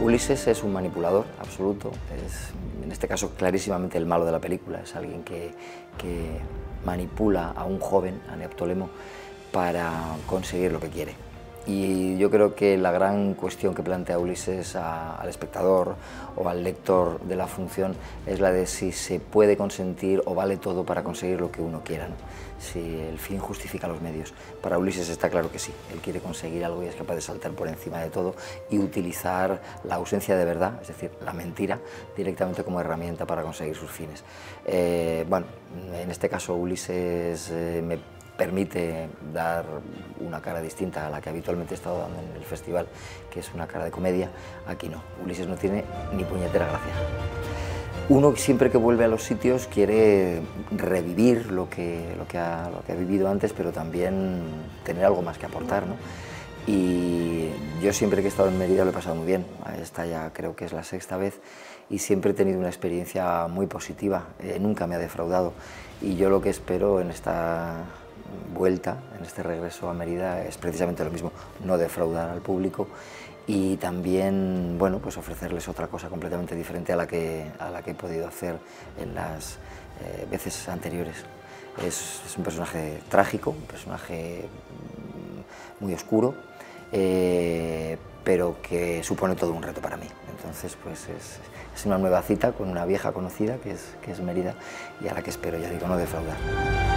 Ulises es un manipulador absoluto, es en este caso clarísimamente el malo de la película, es alguien que manipula a un joven, a Neoptólemo, para conseguir lo que quiere. Y yo creo que la gran cuestión que plantea Ulises al espectador o al lector de la función es la de si se puede consentir o vale todo para conseguir lo que uno quiera, ¿no? Si el fin justifica los medios. Para Ulises está claro que sí, él quiere conseguir algo y es capaz de saltar por encima de todo y utilizar la ausencia de verdad, es decir, la mentira, directamente como herramienta para conseguir sus fines. Bueno, en este caso Ulises me permite dar una cara distinta a la que habitualmente he estado dando en el festival, que es una cara de comedia. Aquí no, Ulises no tiene ni puñetera gracia. Uno siempre que vuelve a los sitios quiere revivir lo que ha vivido antes, pero también tener algo más que aportar, ¿no? Y yo siempre que he estado en Mérida lo he pasado muy bien, esta ya creo que es la sexta vez, y siempre he tenido una experiencia muy positiva, nunca me ha defraudado, y yo lo que espero en esta vuelta, en este regreso a Mérida, es precisamente lo mismo, no defraudar al público y también, bueno, pues ofrecerles otra cosa completamente diferente a la que he podido hacer en las veces anteriores. Es un personaje trágico, un personaje muy oscuro, pero que supone todo un reto para mí. Entonces, pues es una nueva cita con una vieja conocida que es Mérida y a la que espero, ya digo, no defraudar.